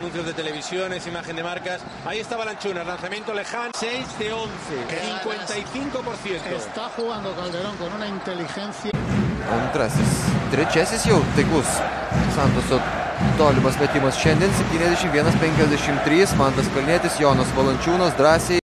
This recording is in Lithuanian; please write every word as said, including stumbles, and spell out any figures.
Anuncios de televisiones, imagen de marcas. Ahí está Balanchunas, lanzamiento lejano, seis de once, cincuenta y cinco por ciento. Está jugando Calderón con una inteligencia. Antrasis, trečiasis jau taiklus Santoso tolimas metimas šiandien, septyniasdešimt vienas penkiasdešimt trys, Mantas Kalnietis, Jonas Valančiūnas drąsiai